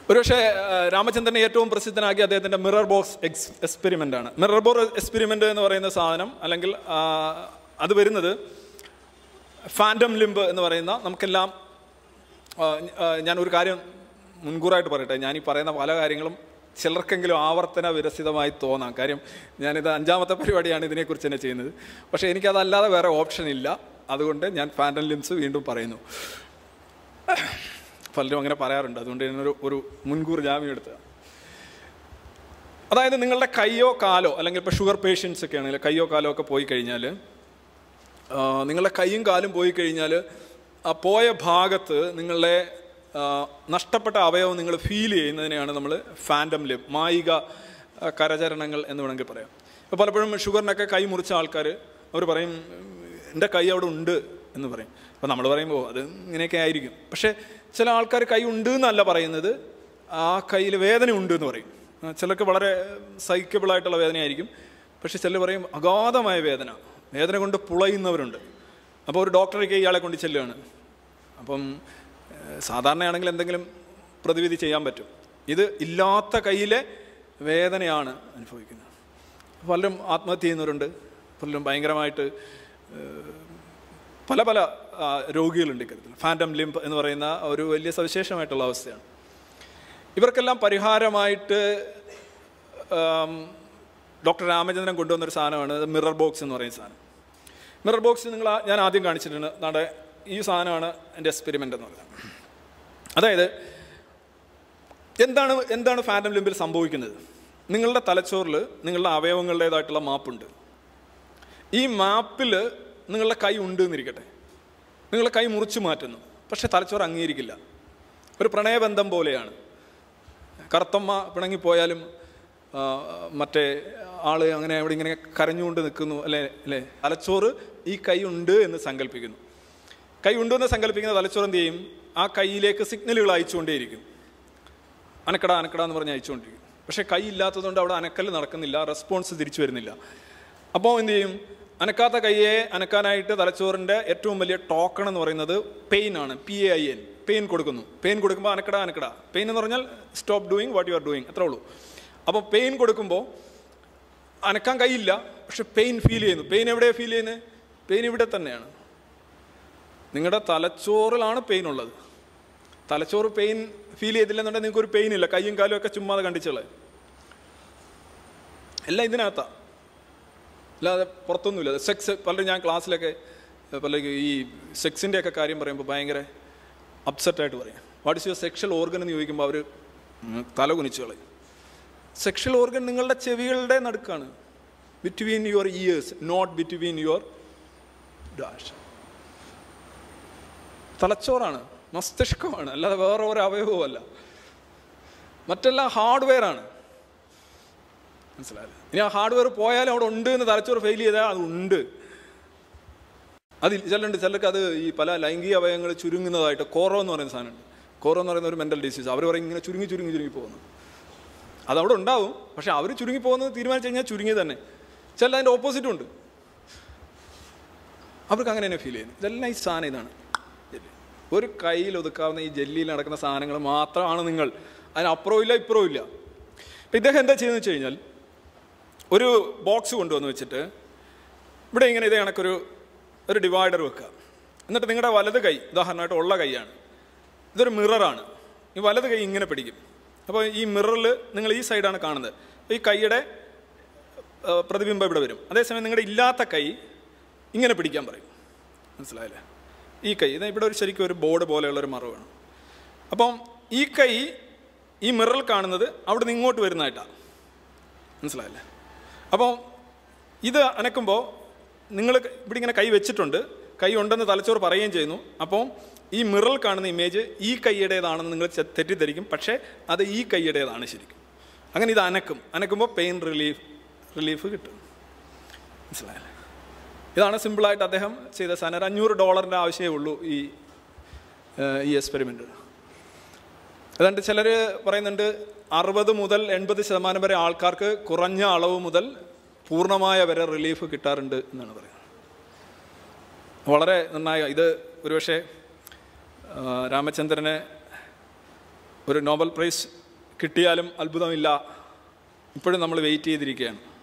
ഒരുപക്ഷെ രാമചന്ദ്രനെ ഏറ്റവും പ്രസിദ്ധനാക്കി അദ്ദേഹത്തിൻ്റെ മിറർ ബോക്സ് എക്സ്പെരിമെൻ്റ് ആണ്. മിറർ ബോക്സ് എക്സ്പെരിമെൻ്റ് എന്ന് പറയുന്ന സാധനം, അല്ലെങ്കിൽ അത് വരുന്നത് ഫാൻറ്റം ലിംബ് എന്ന് പറയുന്ന, നമുക്കെല്ലാം ഞാനൊരു കാര്യം മുൻകൂറായിട്ട് പറയട്ടെ, ഞാനീ പറയുന്ന പല കാര്യങ്ങളും ചിലർക്കെങ്കിലും ആവർത്തന വിരസിതമായി തോന്നാം. കാര്യം ഞാനിത് 5ാമത്തെ പരിപാടിയാണ് ഇതിനെക്കുറിച്ച് തന്നെ ചെയ്യുന്നത്. പക്ഷേ എനിക്കതല്ലാതെ വേറെ ഓപ്ഷൻ ഇല്ല. അതുകൊണ്ട് ഞാൻ ഫാൻറ്റം ലിംബ്സ് വീണ്ടും പറയുന്നു. പലരും അങ്ങനെ പറയാറുണ്ട്, അതുകൊണ്ട് ഞാനൊരു മുൻകൂർ ജാമ്യം എടുത്തതാണ്. അതായത് നിങ്ങളുടെ കയ്യോ കാലോ, അല്ലെങ്കിൽ ഇപ്പോൾ ഷുഗർ പേഷ്യൻസ് ഒക്കെ ആണെങ്കിൽ കയ്യോ കാലോ ഒക്കെ പോയി കഴിഞ്ഞാൽ, നിങ്ങളുടെ കൈയും കാലും പോയി കഴിഞ്ഞാൽ ആ പോയ ഭാഗത്ത് നിങ്ങളുടെ നഷ്ടപ്പെട്ട അവയവം നിങ്ങൾ ഫീൽ ചെയ്യുന്നതിനെയാണ് നമ്മൾ ഫാൻറ്റം ലിംബ്, മായിക കരചരണങ്ങൾ എന്ന് വേണമെങ്കിൽ പറയാം. ഇപ്പോൾ പലപ്പോഴും ഷുഗറിനൊക്കെ കൈ മുറിച്ച ആൾക്കാർ അവർ പറയും എൻ്റെ കൈ അവിടെ ഉണ്ട് എന്ന് പറയും. അപ്പോൾ നമ്മൾ പറയുമ്പോൾ അത് ഇങ്ങനെയൊക്കെ ആയിരിക്കും. പക്ഷേ ചില ആൾക്കാർ കൈ ഉണ്ട് എന്നല്ല പറയുന്നത്, ആ കയ്യിൽ വേദന ഉണ്ട് എന്ന് പറയും. ചിലർക്ക് വളരെ സഹിക്കബിളായിട്ടുള്ള വേദനയായിരിക്കും. പക്ഷേ ചിലർ പറയും അഗാധമായ വേദന, വേദന കൊണ്ട് പുളയുന്നവരുണ്ട്. അപ്പോൾ ഒരു ഡോക്ടറേക്ക് ഇയാളെ കൊണ്ട് ചെല്ലുകയാണ്. അപ്പം സാധാരണയാണെങ്കിൽ എന്തെങ്കിലും പ്രതിവിധി ചെയ്യാൻ പറ്റും. ഇത് ഇല്ലാത്ത കയ്യിലെ വേദനയാണ് അനുഭവിക്കുന്നത്. പലരും ആത്മഹത്യ ചെയ്യുന്നവരുണ്ട്, പലരും ഭയങ്കരമായിട്ട് പല പല രോഗികളുണ്ട് ഇക്കാര്യത്തിൽ. ഫാൻറ്റം ലിംബ് എന്ന് പറയുന്ന ഒരു വലിയ സവിശേഷമായിട്ടുള്ള അവസ്ഥയാണ്. ഇവർക്കെല്ലാം പരിഹാരമായിട്ട് ഡോക്ടർ രാമചന്ദ്രൻ കൊണ്ടുവന്നൊരു സാധനമാണ് മിറർ ബോക്സ് എന്ന് പറയുന്ന സാധനം. മിറർ ബോക്സ് ഞാൻ ആദ്യം കാണിച്ചിട്ടുണ്ട്. നമ്മുടെ ഈ സാധനമാണ് എൻ്റെ എക്സ്പെരിമെൻ്റ് എന്ന് പറയുന്നത്. അതായത് എന്താണ് ഫാൻറ്റം ലിംബിൽ സംഭവിക്കുന്നത്? നിങ്ങളുടെ തലച്ചോറിൽ നിങ്ങളുടെ അവയവങ്ങളുടേതായിട്ടുള്ള മാപ്പുണ്ട്. ഈ മാപ്പിൽ നിങ്ങളുടെ കൈ ഉണ്ട് എന്നിരിക്കട്ടെ, നിങ്ങളുടെ കൈ മുറിച്ച് മാറ്റുന്നു. പക്ഷെ തലച്ചോറ് അംഗീകരിക്കില്ല. ഒരു പ്രണയബന്ധം പോലെയാണ്. കറുത്തമ്മ പിണങ്ങിപ്പോയാലും മറ്റേ ആള് അങ്ങനെ അവിടെ ഇങ്ങനെ കരഞ്ഞുകൊണ്ട് നിൽക്കുന്നു, അല്ലേ? തലച്ചോറ് ഈ കൈ ഉണ്ട് എന്ന് സങ്കല്പിക്കുന്നു. കൈ ഉണ്ടെന്ന് സങ്കല്പിക്കുന്ന തലച്ചോറ് എന്ത് ചെയ്യും? ആ കൈയിലേക്ക് സിഗ്നലുകൾ അയച്ചുകൊണ്ടേയിരിക്കും. അനക്കട എന്ന് പറഞ്ഞ് അയച്ചുകൊണ്ടിരിക്കും. പക്ഷേ കൈ ഇല്ലാത്തതുകൊണ്ട് അവിടെ അനക്കൽ നടക്കുന്നില്ല, റെസ്പോൺസ് തിരിച്ചു വരുന്നില്ല. അപ്പോൾ എന്ത് ചെയ്യും? അനക്കാത്ത കൈയെ അനക്കാനായിട്ട് തലച്ചോറിൻ്റെ ഏറ്റവും വലിയ ടോക്കൺ എന്ന് പറയുന്നത് പെയിൻ ആണ്. PAIN, പെയിൻ കൊടുക്കുന്നു. പെയിൻ കൊടുക്കുമ്പോൾ അനക്കട. പെയിൻ എന്ന് പറഞ്ഞാൽ stop doing what you are doing, അത്രേ ഉള്ളൂ. അപ്പോൾ പെയിൻ കൊടുക്കുമ്പോൾ അനക്കാൻ കഴിയില്ല, പക്ഷെ പെയിൻ ഫീൽ ചെയ്യുന്നു. പെയിൻ എവിടെയാണ് ഫീൽ ചെയ്യുന്നത്? പെയിൻ ഇവിടെ തന്നെയാണ്. നിങ്ങളുടെ തലച്ചോറിലാണ് പെയിൻ ഉള്ളത്. തലച്ചോറ് പെയിൻ ഫീൽ ചെയ്തില്ലെന്നുണ്ടെങ്കിൽ നിങ്ങൾക്കൊരു പെയിൻ ഇല്ല. കൈയും കാലും ഒക്കെ ചുമ്മാതെ കണ്ടിച്ചുള്ള എല്ലാം ഇതിനകത്താണ്, അല്ലാതെ പുറത്തൊന്നുമില്ല. സെക്സ്, പലരും ഞാൻ ക്ലാസ്സിലൊക്കെ പലരും ഈ സെക്സിൻ്റെ ഒക്കെ കാര്യം പറയുമ്പോൾ ഭയങ്കര അപ്സെറ്റായിട്ട് പറയും. What is your sexual organ എന്ന് ചോദിക്കുമ്പോൾ അവർ തല കുനിച്ച് കളയും. സെക്ഷൽ ഓർഗൻ നിങ്ങളുടെ ചെവികളുടെ നടുക്കാണ്, between your ears, not between your dash. തലച്ചോറാണ്, മസ്തിഷ്കമാണ്, അല്ലാതെ വേറെ ഒരു അവയവമല്ല. മറ്റെല്ലാം ഹാർഡ്വെയർ ആണ്. മനസ്സിലായില്ല? ഇനി ആ ഹാർഡ്വെയർ പോയാലും അവിടെ ഉണ്ട് എന്ന് തലച്ചോറ് ഫെയിൽ ചെയ്താൽ അത് ഉണ്ട്. ചിലർക്ക് അത് ഈ പല ലൈംഗിക അവയവങ്ങൾ ചുരുങ്ങുന്നതായിട്ട് കോറോ എന്ന് പറയുന്ന സാധനമുണ്ട്. കോറോ എന്ന് പറയുന്ന ഒരു മെൻ്റൽ ഡിസീസ്. അവർ പറയും ഇങ്ങനെ ചുരുങ്ങി പോകുന്നു. അതവിടെ ഉണ്ടാവും, പക്ഷെ അവർ ചുരുങ്ങി പോകുന്നത് തീരുമാനിച്ചു കഴിഞ്ഞാൽ ചുരുങ്ങി തന്നെ. ചില അതിൻ്റെ ഓപ്പോസിറ്റും ഉണ്ട്. അവർക്ക് അങ്ങനെ തന്നെ ഫീൽ ചെയ്യുന്നത്. ഇതെല്ലാം ഈ സാധനം ഇതാണ്. ഒരു കയ്യിൽ ഒതുക്കാവുന്ന ഈ ജെല്ലിയിൽ നടക്കുന്ന സാധനങ്ങൾ മാത്രമാണ് നിങ്ങൾ. അതിനപ്പുറവും ഇല്ല ഇപ്പുറവും ഇല്ല. അപ്പം ഇദ്ദേഹം എന്താ ചെയ്യുന്നത് വെച്ച് കഴിഞ്ഞാൽ, ഒരു ബോക്സ് കൊണ്ടുവന്ന് വെച്ചിട്ട് ഇവിടെ ഇങ്ങനെ ഇതേ കണക്കൊരു ഡിവൈഡർ വെക്കുക. എന്നിട്ട് നിങ്ങളുടെ വലത് കൈ, ഉദാഹരണമായിട്ട് ഉള്ള കൈയാണ്, ഇതൊരു മിററാണ്. ഈ വലത് കൈ ഇങ്ങനെ പിടിക്കും. അപ്പോൾ ഈ മിററിൽ നിങ്ങൾ ഈ സൈഡാണ് കാണുന്നത്. ഈ കൈയുടെ പ്രതിബിംബം ഇവിടെ വരും. അതേസമയം നിങ്ങളുടെ ഇല്ലാത്ത കൈ ഇങ്ങനെ പിടിക്കാൻ പറയും. മനസ്സിലായില്ലേ? ഈ കൈ ഇവിടെ ശരിക്കും ഒരു ബോർഡ് പോലെയുള്ളൊരു മറവാണ്. അപ്പം ഈ കൈ ഈ മിററിൽ കാണുന്നത് അവിടെ നിന്ന് ഇങ്ങോട്ട് വരുന്നതായിട്ടാണ്. മനസ്സിലായില്ലേ? അപ്പോൾ ഇത് അനക്കുമ്പോൾ നിങ്ങൾ ഇവിടെ ഇങ്ങനെ കൈ വെച്ചിട്ടുണ്ട്, കൈ ഉണ്ടെന്ന് തലച്ചോറ് പറയുകയും ചെയ്യുന്നു. അപ്പോൾ ഈ മിററിൽ കാണുന്ന ഇമേജ് ഈ കൈയുടേതാണെന്ന് നിങ്ങൾ തെറ്റിദ്ധരിക്കും, പക്ഷേ അത് ഈ കൈയുടേതാണ് ശരിക്കും. അങ്ങനെ ഇത് അനക്കുമ്പോൾ പെയിൻ റിലീഫ് കിട്ടും. മനസ്സിലായല്ലേ? ഇതാണ് സിമ്പിളായിട്ട് അദ്ദേഹം ചെയ്ത സാധനം. $500 ആവശ്യമേ ഉള്ളൂ ഈ എക്സ്പെരിമെൻ്റ്. അതുകൊണ്ട് ചിലർ പറയുന്നുണ്ട് 60 മുതൽ 80% വരെ ആൾക്കാർക്ക് കുറഞ്ഞ അളവ് മുതൽ പൂർണ്ണമായ വരെ റിലീഫ് കിട്ടാറുണ്ട് എന്നാണ് പറയുന്നത്. വളരെ നന്നായി. ഇത് ഒരുപക്ഷെ രാമചന്ദ്രനെ ഒരു നോബൽ പ്രൈസ് കിട്ടിയാലും അത്ഭുതമില്ല. ഇപ്പോഴും നമ്മൾ വെയിറ്റ് ചെയ്തിരിക്കുകയാണ്.